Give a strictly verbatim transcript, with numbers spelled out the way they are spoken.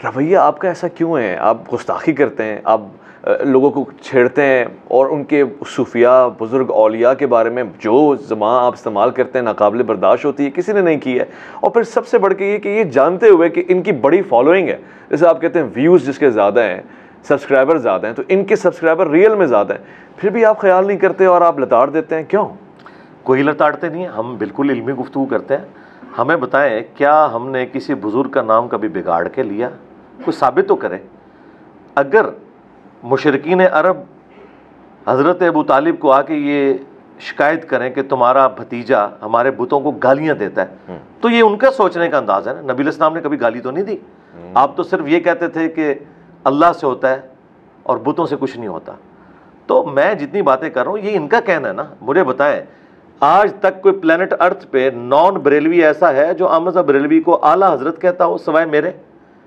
रवैया आपका ऐसा क्यों है? आप गुस्ताखी करते हैं, आप लोगों को छेड़ते हैं और उनके सूफिया बुज़ुर्ग औलिया के बारे में जो ज़बान आप इस्तेमाल करते हैं नाकाबिल बर्दाश्त होती है, किसी ने नहीं की है। और फिर सबसे बढ़ के ये कि ये जानते हुए कि इनकी बड़ी फॉलोइंग है, जैसे आप कहते हैं व्यूज़ जिसके ज़्यादा हैं, सब्सक्राइबर ज़्यादा हैं, तो इनके सब्सक्राइबर रियल में ज़्यादा हैं, फिर भी आप ख्याल नहीं करते और आप लताड़ देते हैं, क्यों? कोई लताड़ते नहीं है, हम बिल्कुल इल्मी गुफ्तगू करते हैं। हमें बताएं, क्या हमने किसी बुज़ुर्ग का नाम कभी बिगाड़ के लिया? कोई साबित तो करें। अगर मुशरिकीन अरब हज़रत अबू तालिब को आके ये शिकायत करें कि तुम्हारा भतीजा हमारे बुतों को गालियां देता है, तो ये उनका सोचने का अंदाज़ है ना। नबी अलैहिस्सलाम ने कभी गाली तो नहीं दी। आप तो सिर्फ ये कहते थे कि अल्लाह से होता है और बुतों से कुछ नहीं होता। तो मैं जितनी बातें कर रहा हूँ ये इनका कहना है ना। मुझे बताएं, आज तक कोई प्लेनेट अर्थ पे नॉन बरेलवी ऐसा है जो अहमद बरेलवी को आला हजरत कहता हो सिवाय मेरे?